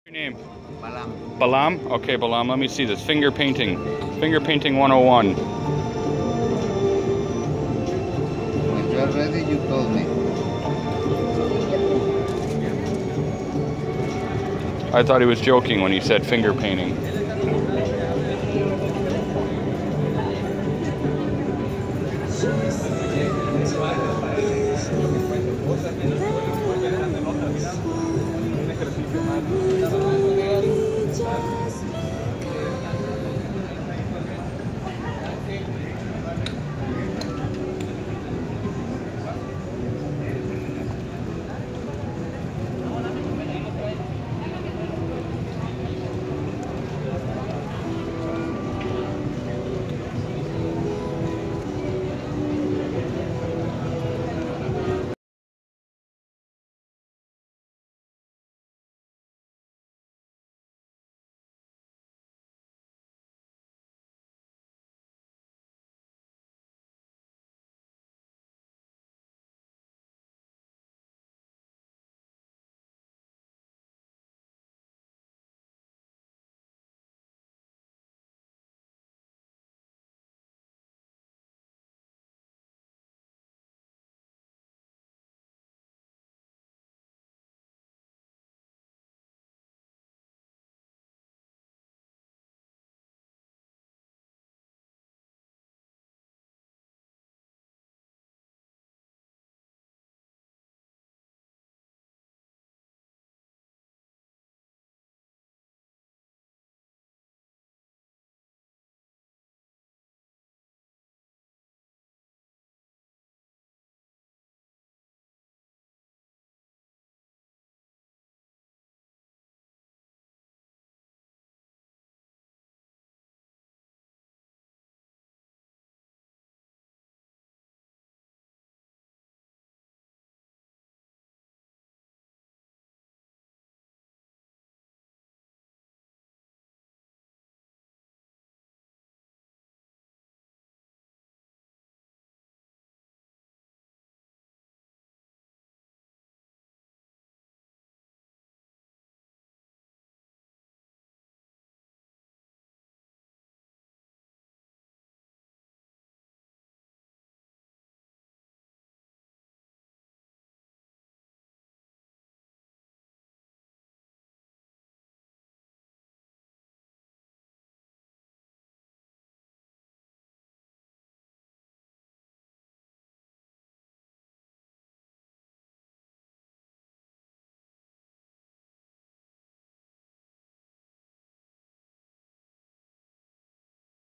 Your name? Balam. Balam? Okay, Balam, let me see this. Finger painting. Finger painting 101. When you are ready, you told me. I thought he was joking when he said finger painting.